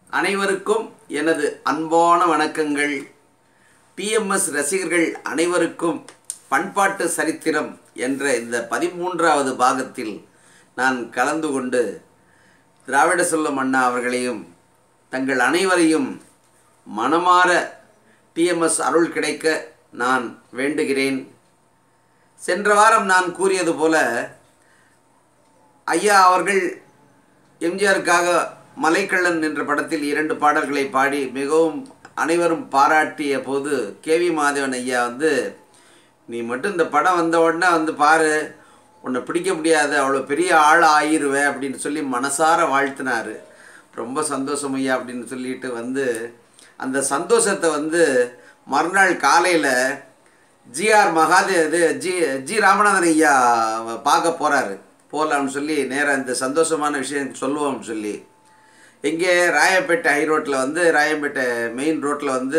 அனைவருக்கும் எனது அன்பான வணக்கங்கள். டிஎம்எஸ் ரசிகர்கள் அனைவருக்கும் பண்பாட்டு சரித்திரம் என்ற இந்த 13வது பாகத்தில் நான் கலந்து கொண்டு திராவிட செல்வம் அண்ணா அவர்களையும் தங்கள் அனைவரையும் மனமாற டிஎம்எஸ் அருள் கிடைக்க நான் வேண்டுகிறேன். சென்ற வாரம் நான் கூறியது போல ஐயா அவர்கள் எம்ஜிஆருக்காக மலைக்கள்ளன் என்ற படத்தில் 2 பாடல்களை பாடி மிகவும் அனைவரும் பாராட்டிய போது கேவி மாதவன் ஐயா நீ மட்டும் இந்த படம் வந்த உடனே பாரு, உன்னை பிடிக்க முடியாது, அவ்வளோ பெரிய ஆள் ஆகிருவேன் அப்படின்னு சொல்லி மனசார வாழ்த்தினார். ரொம்ப சந்தோஷம் ஐயா அப்படின்னு சொல்லிட்டு அந்த சந்தோஷத்தை மறுநாள் காலையில் ஜிஆர் மகாதேவ் ஜி ராமநாதன் ஐயா பார்க்க போகலாம்னு சொல்லி நேராக இந்த சந்தோஷமான விஷயம் சொல்லுவோம்னு சொல்லி இங்கே ராயப்பேட்டை ஹைரோட்டில் ராயப்பேட்டை மெயின் ரோட்டில்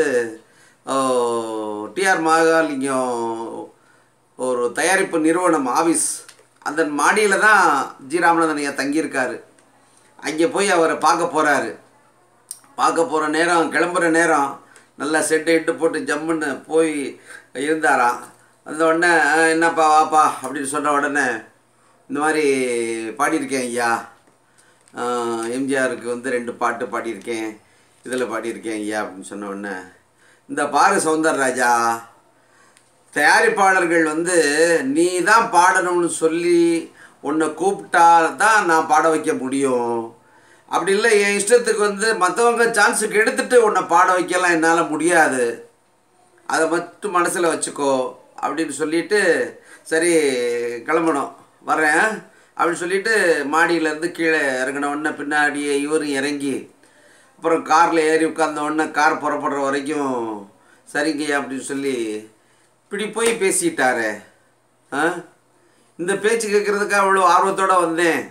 டிஆர் மகாலிங்கம் ஒரு தயாரிப்பு நிறுவனம் ஆஃபீஸ் அந்த மாடியில் தான் ஜி ராமநாதன் ஐயா தங்கியிருக்காரு. அங்கே போய் அவரை பார்க்க போகிற நேரம், கிளம்புற நேரம் நல்லா செட்டு இட்டு போட்டு ஜம்முன்னு போய் இருந்தாராம். அந்த உடனே என்னப்பா வாப்பா அப்படின்னு சொன்ன உடனே இந்த மாதிரி பாடியிருக்கேன் ஐயா, எம்ஜிஆருக்கு 2 பாட்டு பாடியிருக்கேன், இதில் பாடியிருக்கேன் ஐயா அப்படின்னு சொன்ன உடனே, இந்த பாரு சௌந்தரராஜா, தயாரிப்பாளர்கள் நீ தான் பாடணும்னு சொல்லி உன்னை கூப்பிட்டா தான் நான் பாட வைக்க முடியும். அப்படி இல்லை என் இஷ்டத்துக்கு மற்றவங்க சான்ஸுக்கு எடுத்துகிட்டு உன்னை பாட வைக்கலாம் என்னால் முடியாது, அதை மட்டும் மனசில் வச்சுக்கோ அப்படின்னு சொல்லிவிட்டு சரி கிளம்பணும் வரேன் அப்படின்னு சொல்லிவிட்டு மாடியிலேருந்து கீழே இறங்கின உடனே பின்னாடியே இவரும் இறங்கி அப்புறம் காரில் ஏறி உட்கார்ந்த உடனே கார் புறப்படுற வரைக்கும் சரிங்க அப்படின்னு சொல்லி இப்படி போய் பேசிட்டாரே. இந்த பேச்சு கேட்குறதுக்கு அவ்வளோ ஆர்வத்தோடு வந்தேன்.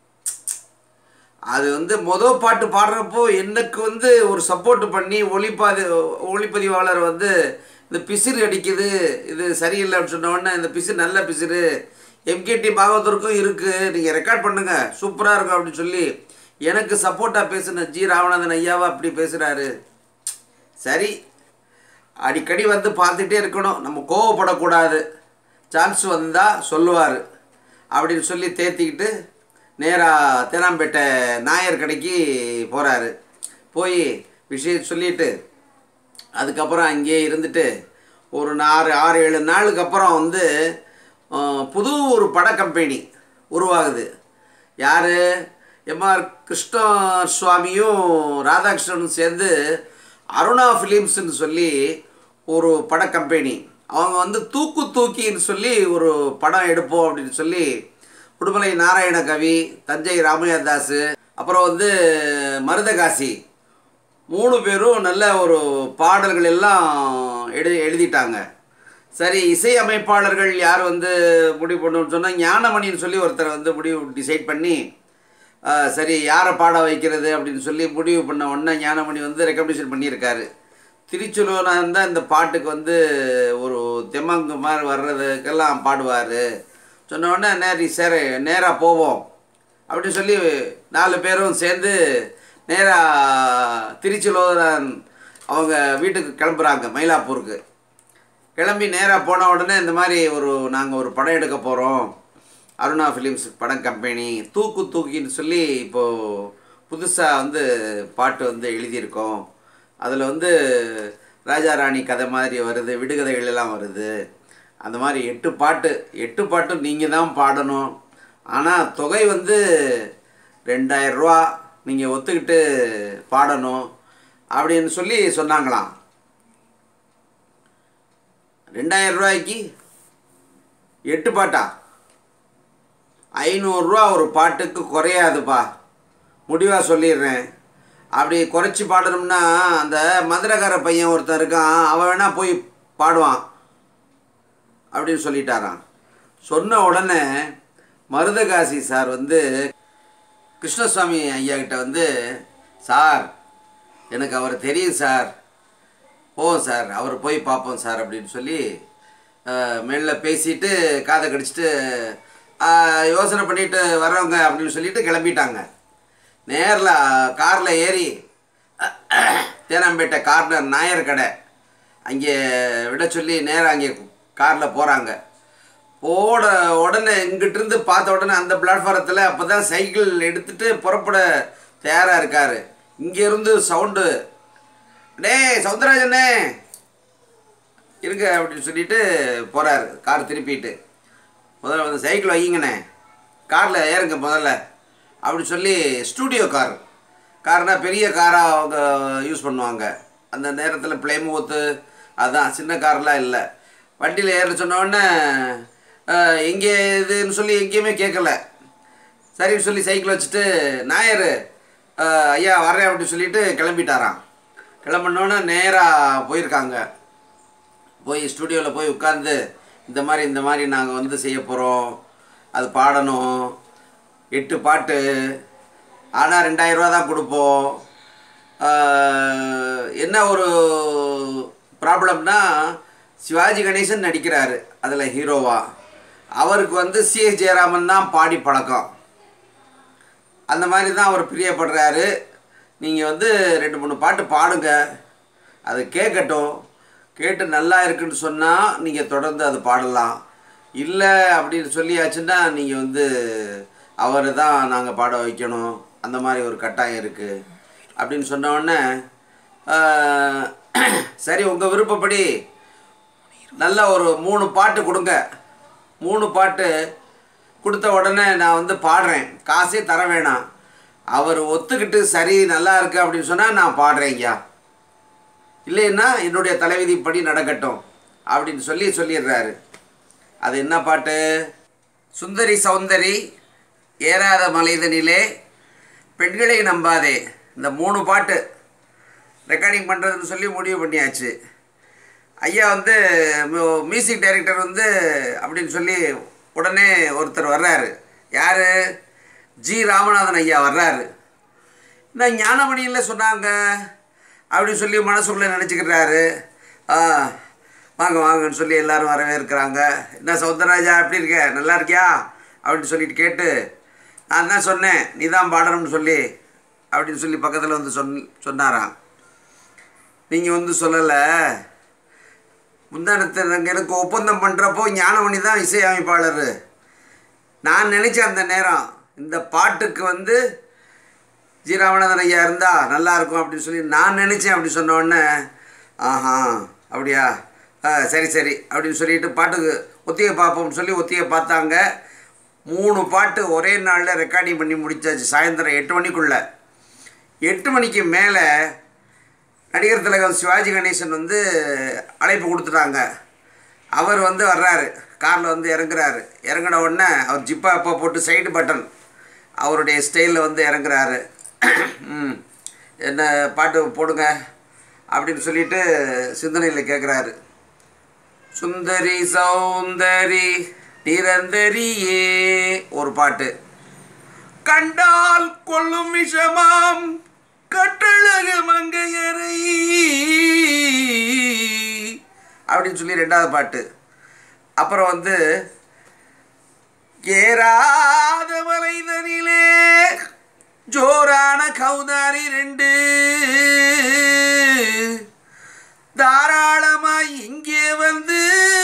அது மொதல் பாட்டு பாடுறப்போ எனக்கு ஒரு சப்போர்ட் பண்ணி ஒளிப்பதிவாளர் இந்த பிசிறு அடிக்குது, இது சரியில்லை அப்படின்னு சொன்ன உடனே இந்த பிசிறு நல்ல பிசிறு எம்கேடி பாகவதற்கும் இருக்குது, நீங்கள் ரெக்கார்ட் பண்ணுங்கள் சூப்பராக இருக்கும் அப்படின்னு சொல்லி எனக்கு சப்போர்ட்டாக பேசுன ஜி ராமநாதன் ஐயாவா அப்படி பேசுகிறாரு. சரி, அடிக்கடி பார்த்துட்டே இருக்கணும், நம்ம கோவப்படக்கூடாது, சான்ஸ் வந்தால் சொல்லுவார் அப்படின்னு சொல்லி தேர்த்திக்கிட்டு நேராக தேனாம்பேட்டை நாயர் கடைக்கு போகிறாரு. போய் விஷயம் சொல்லிவிட்டு அதுக்கப்புறம் அங்கேயே இருந்துட்டு ஒரு 6-7 நாளுக்கு அப்புறம் புது ஒரு பட கம்பெனி உருவாகுது. யார்? எம்ஆர் கிருஷ்ணசுவாமியும் ராதாகிருஷ்ணனும் சேர்ந்து அருணா ஃபிலிம்ஸ்ன்னு சொல்லி ஒரு பட கம்பெனி, அவங்க தூக்கு தூக்கின்னு சொல்லி ஒரு படம் எடுப்போம் அப்படின்னு சொல்லி உடுமலை நாராயண கவி, தஞ்சை ராமையா தாஸ், அப்புறம் மருதகாசி 3 பேரும் நல்ல ஒரு பாடல்கள் எல்லாம் எழுதிட்டாங்க. சரி, இசை அமைப்பாளர்கள் யார் முடிவு பண்ணணும்னு சொன்னால் ஞானமணின்னு சொல்லி ஒருத்தர் முடிவு டிசைட் பண்ணி சரி யாரை பாட வைக்கிறது அப்படின்னு சொல்லி முடிவு பண்ண உடனே ஞானமணி ரெக்கமெண்டேஷன் பண்ணியிருக்காரு. திருச்செல்வனாக இந்த பாட்டுக்கு ஒரு தெம்மங்கு மாதிரி வர்றதுக்கெல்லாம் பாடுவார் சொன்ன உடனே நேராக போவோம் அப்படின்னு சொல்லி 4 பேரும் சேர்ந்து நேராக திருச்செல்வன் அவங்க வீட்டுக்கு கிளம்புறாங்க. மயிலாப்பூருக்கு கிளம்பி நேராக போன உடனே இந்த மாதிரி நாங்கள் ஒரு படம் எடுக்க போகிறோம், அருணா ஃபிலிம்ஸ் படம் கம்பெனி, தூக்கு தூக்கின்னு சொல்லி இப்போது புதுசாக பாட்டு எழுதியிருக்கோம். அதில் ராஜா ராணி கதை மாதிரி வருது, விடுகதைகள் எல்லாம் வருது. அந்த மாதிரி 8 பாட்டும் நீங்கள் தான் பாடணும், ஆனால் தொகை 2000 ரூபா நீங்கள் ஒத்துக்கிட்டு பாடணும் அப்படின்னு சொல்லி சொன்னாங்களாம். 2000 ரூபாய்க்கு 8 பாட்டா? 500 ரூபா ஒரு பாட்டுக்கு குறையாதுப்பா, முடிவாக சொல்லிடுறேன். அப்படி குறைச்சி பாடணும்னா அந்த மதுரைக்கார பையன் ஒருத்தன் இருக்கான், அவன் வேணால் போய் பாடுவான் அப்படின்னு சொல்லிட்டாரான். சொன்ன உடனே மருதகாசி சார் கிருஷ்ணசுவாமி ஐயா கிட்ட சார் எனக்கு அவர் தெரியும் சார், போவோம் சார், அவர் போய் பார்ப்போம் சார் அப்படின்னு சொல்லி மெல்ல பேசிட்டு காதை கடிச்சிட்டு யோசனை பண்ணிட்டு வர்றவங்க அப்படின்னு சொல்லிட்டு கிளம்பிட்டாங்க. நேரில் காரில் ஏறி தேனாம்பேட்டை கார்னர் நாயர் கடை அங்கே விட சொல்லி நேராக அங்கே காரில் போகிறாங்க. உடனே இங்கிட்டிருந்து பார்த்த உடனே அந்த பிளாட்ஃபாரத்தில் அப்போ தான் சைக்கிள் எடுத்துகிட்டு புறப்பட தயாராக இருக்கார். இங்கேருந்து சவுண்டு, டே சவுந்தரராஜனே இருங்க அப்படின்னு சொல்லிட்டு போகிறாரு. கார் திருப்பிட்டு, முதல்ல வந்து சைக்கிள் வைங்கண்ணே, காரில் ஏறுங்க முதல்ல அப்படி சொல்லி. ஸ்டூடியோ கார்னால் பெரிய காராக அவங்க யூஸ் பண்ணுவாங்க அந்த நேரத்தில். பிளேமூத்து அதுதான், சின்ன கார்லாம் இல்லை. வண்டியில் ஏற சொன்னோடனே எங்கே இதுன்னு சொல்லி எங்கேயுமே கேட்கல. சரின்னு சொல்லி சைக்கிள் வச்சுட்டு நாயர் ஐயா வரேன் அப்படின்னு சொல்லிட்டு கிளம்பிட்டாராம். கிளம்பினோன்னே நேராக போயிருக்காங்க. போய் ஸ்டூடியோவில் போய் உட்காந்து இந்த மாதிரி நாங்கள் வந்து செய்ய போகிறோம், அது பாடணும், 8 பாட்டு, ஆனால் 2000 ரூபா தான் கொடுப்போம். என்ன ஒரு ப்ராப்ளம்னா சிவாஜி கணேசன் நடிக்கிறாரு அதில் ஹீரோவா. அவருக்கு வந்து சிஎஸ் ஜெயராமன் தான் பாடி பழக்கம். அந்த மாதிரி தான் அவர் பிரியப்படுறாரு. நீங்கள் வந்து 2-3 பாட்டு பாடுங்க, அது கேட்கட்டும், கேட்டு நல்லா இருக்குன்னு சொன்னால் நீங்கள் தொடர்ந்து அது பாடலாம். இல்லை அப்படின்னு சொல்லியாச்சுன்னா நீங்கள் வந்து அவரை தான் நாங்கள் பாட வைக்கணும், அந்த மாதிரி ஒரு கட்டாயம் இருக்குது அப்படின்னு சொன்னோடனே சரி உங்கள் விருப்பப்படி நல்ல ஒரு 3 பாட்டு கொடுங்க. 3 பாட்டு கொடுத்த உடனே நான் வந்து பாடுறேன், காசே தர வேணாம். அவர் ஒத்துக்கிட்டு சரி நல்லா இருக்கு அப்படின்னு சொன்னால் நான் பாடுறேங்கய்யா, இல்லைன்னா என்னுடைய தலைவிதிப்படி நடக்கட்டும் அப்படின்னு சொல்லிடுறாரு. அது என்ன பாட்டு? சுந்தரி சௌந்தரி, ஏறாத மலைதனிலே, பெண்களை நம்பாதே. இந்த 3 பாட்டு ரெக்கார்டிங் பண்ணுறதுன்னு சொல்லி முடிவு பண்ணியாச்சு. ஐயா வந்து மியூசிக் டைரக்டர் வந்து அப்படின்னு சொல்லி உடனே ஒருத்தர் வர்றாரு. யார்? ஜி ராமநாதன் ஐயா வர்றாரு. இந்த ஞானமணியில் சொன்னாங்க அப்படின்னு சொல்லி மனசுக்குள்ளே நினச்சிக்கிறாரு. வாங்க வாங்கன்னு சொல்லி எல்லோரும் வரவேற்கிறாங்க. என்ன சௌந்தரராஜா எப்படி இருக்க, நல்லா இருக்கியா அப்படின்னு சொல்லிட்டு கேட்டு, நான் தான் சொன்னேன் நீ தான் பாடணும்னு சொல்லி அப்படின்னு சொல்லி பக்கத்தில் வந்து சொன்னாராம். நீங்கள் வந்து சொல்லலை, முந்தானத்தில் எனக்கு ஒப்பந்தம் பண்ணுறப்போ ஞானமணி தான் இசை அமைப்பாளர். நான் நினச்சேன் அந்த நேரம் இந்த பாட்டுக்கு வந்து ஜி ராமநாதன் ஐயா இருந்தால் நல்லாயிருக்கும் அப்படின்னு சொல்லி நான் நினச்சேன். அப்படி சொன்னோடனே ஆஹா அப்படியா, சரி சரி அப்படின்னு சொல்லிட்டு பாட்டுக்கு ஒத்திகை பார்ப்போம்னு சொல்லி ஒத்திகை பார்த்தாங்க. 3 பாட்டு ஒரே நாளில் ரெக்கார்டிங் பண்ணி முடித்தாச்சு. சாயந்தரம் 8 மணிக்குள்ளே. 8 மணிக்கு மேலே நடிகர் திலகம் சிவாஜி கணேசன் வந்து அழைப்பு கொடுத்துட்டாங்க. அவர் வந்து வர்றாரு, காரில் வந்து இறங்குறாரு. இறங்கின உடனே அவர் ஜிப்பா அப்போ போட்டு சைடு பட்டன் அவருடைய ஸ்டைலில் வந்து இறங்குறாரு. என்ன பாட்டு போடுங்க அப்படின்னு சொல்லிட்டு சிந்தனையில் கேட்குறாரு. சுந்தரி சௌந்தரி நிரந்தரியே ஒரு பாட்டு. கண்டால் கொள்ளும் விஷமாம் கட்டழகு மங்கையரை அப்படின்னு சொல்லி 2வது பாட்டு. அப்புறம் வந்து ஏறாத மலைதனிலே ஜோரான கௌதாரி 2 தாராளமாய் இங்கே வந்து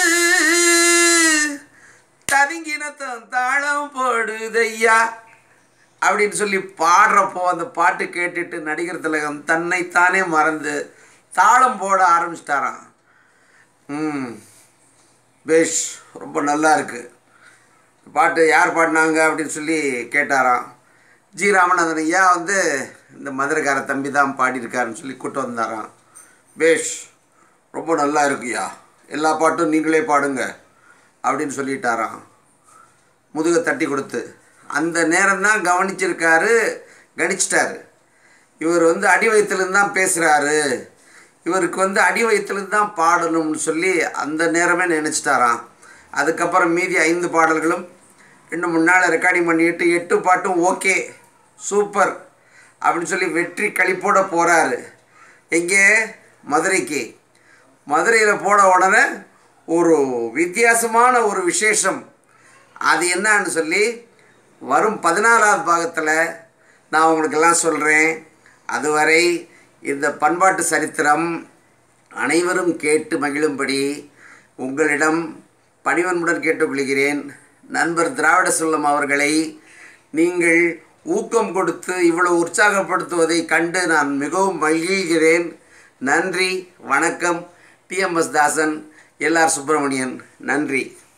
ததுங்கினத்தம் தாளம் போடுதையா அப்படின்னு சொல்லி பாடுறப்போ அந்த பாட்டு கேட்டுட்டு நடிகர் திலகம் தன்னைத்தானே மறந்து தாளம் போட ஆரம்பிச்சிட்டாராம். பேஷ், ரொம்ப நல்லா இருக்குது பாட்டு, யார் பாடினாங்க அப்படின்னு சொல்லி கேட்டாராம். ஜி ராமநாதன் ஐயா வந்து இந்த மதுரைக்கார தம்பி தான் பாடியிருக்காருன்னு சொல்லி கூட்டு வந்தாராம். பேஷ், ரொம்ப நல்லா இருக்குயா, எல்லா பாட்டும் நீங்களே பாடுங்க அப்படின்னு சொல்லிட்டாராம் முதுகை தட்டி கொடுத்து. அந்த நேரம் தான் கணிச்சிட்டாரு. இவர் வந்து அடி வயிற்றுலேருந்து தான் பேசுகிறாரு, இவருக்கு வந்து அடி வயிற்றுலேருந்து தான் பாடணும்னு சொல்லி அந்த நேரமே நினச்சிட்டாராம். அதுக்கப்புறம் மீதி 5 பாடல்களும் 2-3 நாள் ரெக்கார்டிங் பண்ணிட்டு 8 பாட்டும் ஓகே சூப்பர் அப்படின்னு சொல்லி வெற்றி களிப்போட போகிறாரு. எங்கே? மதுரைக்கு. மதுரையில் போன உடனே ஒரு வித்தியாசமான ஒரு விசேஷம். அது என்னன்னு சொல்லி வரும் 14வது பாகத்தில் நான் உங்களுக்கெல்லாம் சொல்கிறேன். அதுவரை இந்த பண்பாட்டு சரித்திரம் அனைவரும் கேட்டு மகிழும்படி உங்களிடம் பணிவன்புடன் கேட்டுக்கொள்கிறேன். நண்பர் திராவிட செல்வம் அவர்களை நீங்கள் ஊக்கம் கொடுத்து இவ்வளவு உற்சாகப்படுத்துவதை கண்டு நான் மிகவும் மகிழ்கிறேன். நன்றி, வணக்கம். T M S Dasan, L R Subramanian. நன்றி.